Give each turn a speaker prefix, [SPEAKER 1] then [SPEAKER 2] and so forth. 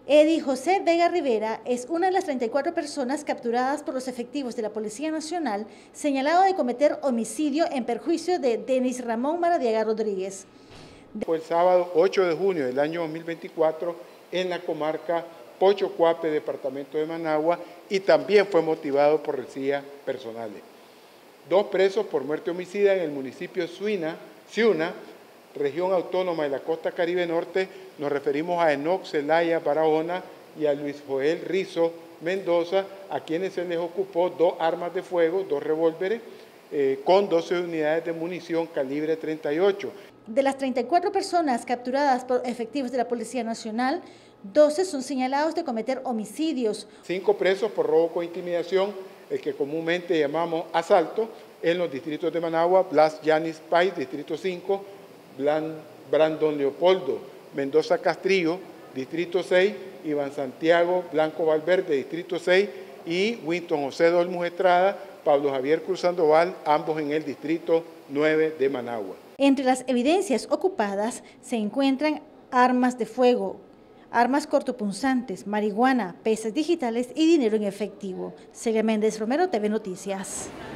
[SPEAKER 1] Eddie José Vega Rivera es una de las 34 personas capturadas por los efectivos de la Policía Nacional, señalado de cometer homicidio en perjuicio de Denis Ramón Maradiaga Rodríguez.
[SPEAKER 2] Fue el sábado 8 de junio del año 2024 en la comarca Pochocuape, departamento de Managua, y también fue motivado por rencillas personales. 2 presos por muerte homicida en el municipio de Ciuna, región autónoma de la costa Caribe Norte. Nos referimos a Enoc Zelaya Barahona y a Luis Joel Rizo Mendoza, a quienes se les ocupó 2 armas de fuego, 2 revólveres, con 12 unidades de munición calibre 38.
[SPEAKER 1] De las 34 personas capturadas por efectivos de la Policía Nacional, 12 son señalados de cometer homicidios.
[SPEAKER 2] 5 presos por robo con intimidación, el que comúnmente llamamos asalto, en los distritos de Managua, Blas Yanis Pais, distrito 5, Brandon Leopoldo Mendoza Castrillo, distrito 6, Iván Santiago Blanco Valverde, distrito 6, y Winston José Dolmus Estrada, Pablo Javier Cruz Sandoval, ambos en el distrito 9 de Managua.
[SPEAKER 1] Entre las evidencias ocupadas se encuentran armas de fuego, armas cortopunzantes, marihuana, pesas digitales y dinero en efectivo. Celia Méndez Romero, TV Noticias.